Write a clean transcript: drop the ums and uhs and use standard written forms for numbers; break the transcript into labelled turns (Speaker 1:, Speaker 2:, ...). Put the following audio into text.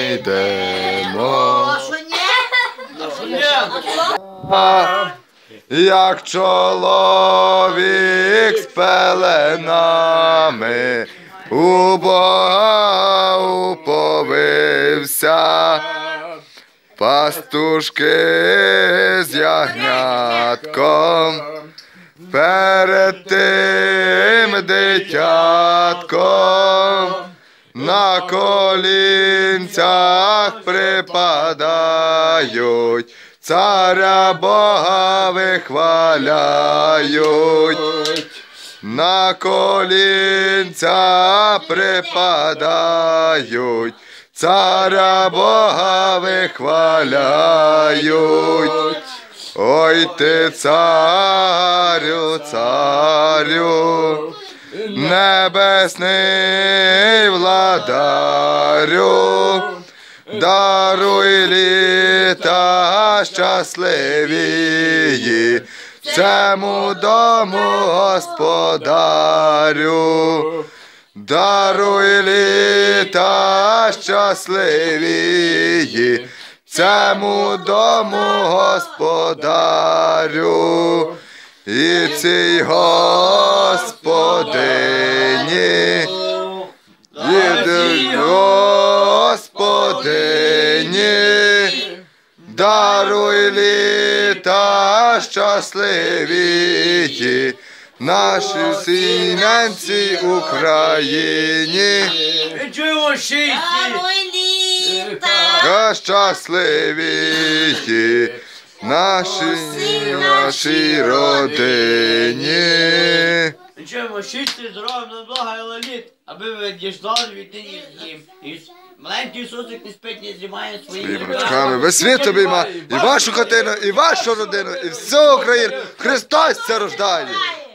Speaker 1: йдемо. Як чоловік з пеленами у Бога уповився, пастушки з ягнятком перед тим дитятком на колінцях припадають, царя Бога вихваляють. На колінця припадають, царя Бога вихваляють. Ой ти, царю, царю, небесний владарю, даруй літа щасливії цьому дому господарю. Даруй літа щасливії цьому дому господарю. І цій господині, господині, даруй літа щасливії нашій сім'янці Україні.
Speaker 2: Даруй літа
Speaker 1: щасливії нашій родині.
Speaker 3: Чуємо щастя, здоров'я, на блага і лаліт, аби ви діждали від нині і маленький Ісусик не спить, не знімає своїми
Speaker 1: руками. Весь світ обіймає і вашу хатину, і вашу родину, і всю Україну. Христос це рождає.